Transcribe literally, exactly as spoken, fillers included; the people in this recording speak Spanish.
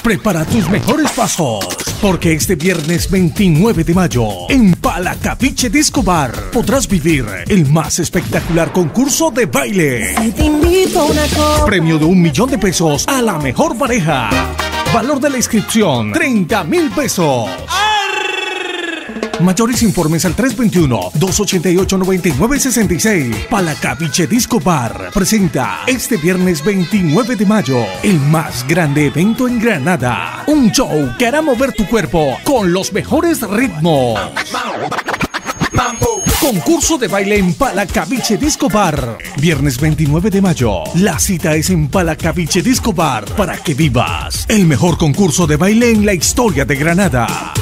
Prepara tus mejores pasos, porque este viernes veintinueve de mayo, en Palacaviche Disco Bar, podrás vivir el más espectacular concurso de baile. Si te invito a una copa. Premio de un millón de pesos a la mejor pareja. Valor de la inscripción, treinta mil pesos. Mayores informes al tres dos uno, dos ocho ocho, nueve nueve seis seis. Palacaviche Disco Bar presenta este viernes veintinueve de mayo el más grande evento en Granada. Un show que hará mover tu cuerpo con los mejores ritmos. Concurso de baile en Palacaviche Disco Bar. Viernes veintinueve de mayo. La cita es en Palacaviche Disco Bar para que vivas el mejor concurso de baile en la historia de Granada.